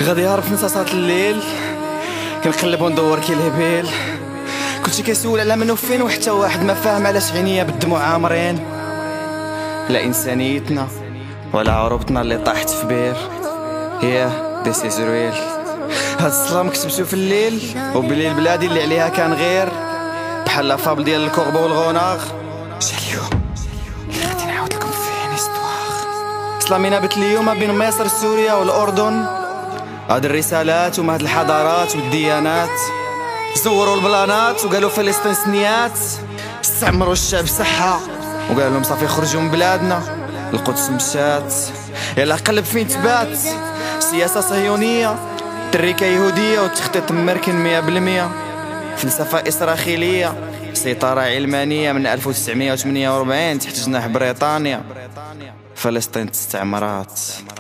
غادي هارب في نصاصات الليل، كنقلب وندور كي الهبيل. كلشي كيسول على منو فين، وحتى واحد ما فاهم علاش عينيا بالدموع عامرين. لا انسانيتنا ولا عروبتنا اللي طاحت في بير. ديس از ريل. هاد السلام كتبتو في الليل، وبالليل بلادي اللي عليها كان غير بحال لافابل ديال الكوربو والغوناغ. جا اليوم اللي غادي نعاود لكم فيه استواغ. سلامينا بت اليوم بين مصر سوريا والاردن. هاد الرسالات وما هاد الحضارات والديانات زوروا البلانات وقالوا فلسطين سنيات. استعمروا الشعب صحة وقالوا لهم صافي خرجوا من بلادنا. القدس مشات، يلا قلب فين تبات. سياسة صهيونية، تريكة يهودية وتخطيط ممركن 100%. فلسفة إسرائيلية، سيطرة علمانية من 1948 تحت جناح بريطانيا. فلسطين استعمارات.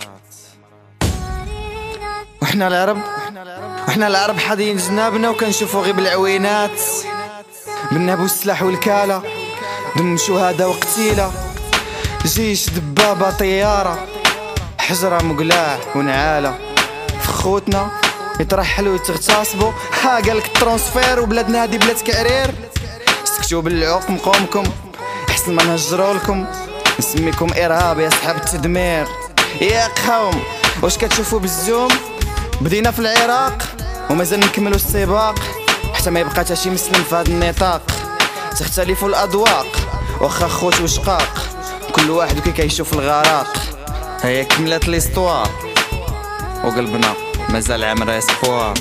وحنا العرب حاضين جنابنا وكنشوفو غير بالعوينات. بالنهب والسلاح والكالة، دم شهداء وقتيلة، جيش دبابة طيارة، حجرة مقلاع ونعالة. فخوتنا يترحلوا ويتغتصبوا. قالك الترونسفير وبلادنا هادي بلاد كعرير. سكتوا بالعوق مقومكم احسن ما نهجرولكم. نسميكم إرهاب يا صحاب التدمير. يا قوم واش كتشوفوا بالزوم؟ بدينا في العراق ومازال نكملوا السباق حتى ما يبقى حتى شي مسلم في هذا النطاق. تختلف الأذواق واخا خوت وشقاق، كل واحد كي كيشوف الغراق. هيا كملت ليستوار وقلبنا مازال عامر اسبوار.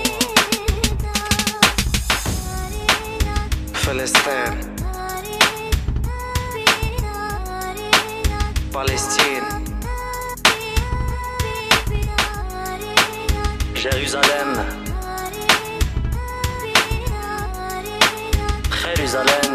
فلسطين، فلسطين، Jérusalem, Jérusalem.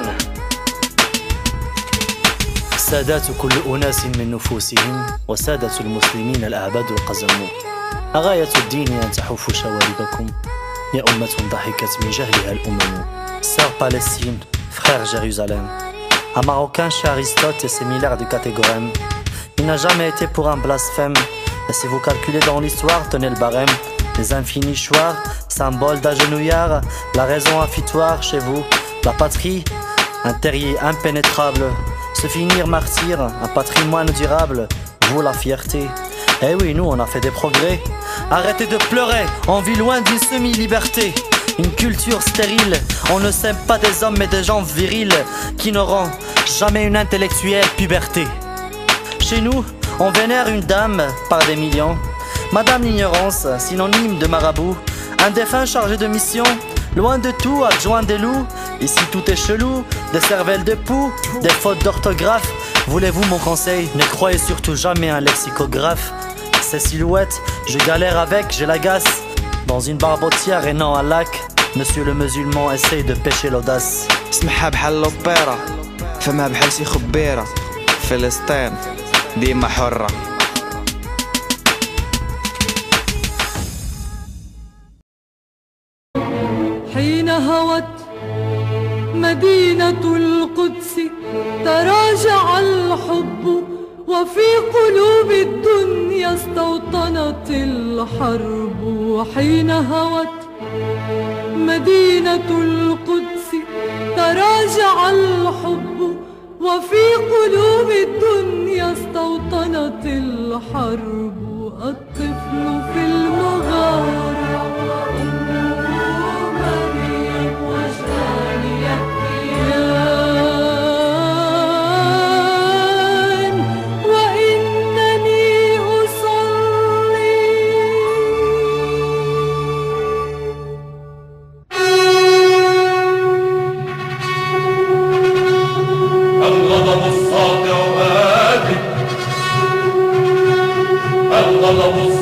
سادات كل أناس من نفوسهم، وسادة المسلمين الأعباد القزم. أغاية الدين أن تحفوا شواربكم يا أمة ضحكت من جهلها الأمم. Sœur Palestine, frère Jérusalem. Un Marocain chez Aristote est similaire du catégorème. Il n'a jamais été pour un blasphème. Et si vous calculez dans l'histoire, tenez le barème. Les infinis choirs, symboles d'agenouillard, la raison affitoire chez vous, la patrie, un terrier impénétrable, se finir martyr, un patrimoine durable, vous la fierté. Eh oui, nous on a fait des progrès. Arrêtez de pleurer, on vit loin d'une semi-liberté. Une culture stérile, on ne sème pas des hommes mais des gens virils qui n'auront jamais une intellectuelle puberté. Chez nous, on vénère une dame par des millions. Madame l'ignorance, synonyme de marabout. Un défunt chargé de mission, loin de tout, adjoint des loups. Ici tout est chelou, des cervelles de poux, des fautes d'orthographe. Voulez-vous mon conseil? Ne croyez surtout jamais un lexicographe. Ces silhouettes, je galère avec, j'ai l'agace. Dans une barbotière et non un lac, monsieur le musulman essaye de pêcher l'audace. سمحها بحال لوبيرا، فمها بحال شي خبيرة. فلسطين ديما حرة. حين هوت مدينة القدس تراجع الحب، وفي قلوب الدنيا استوطنت الحرب. حين هوت مدينة القدس تراجع الحب، وفي قلوب الدنيا استوطنت الحرب. الطفل في المغارة الغضب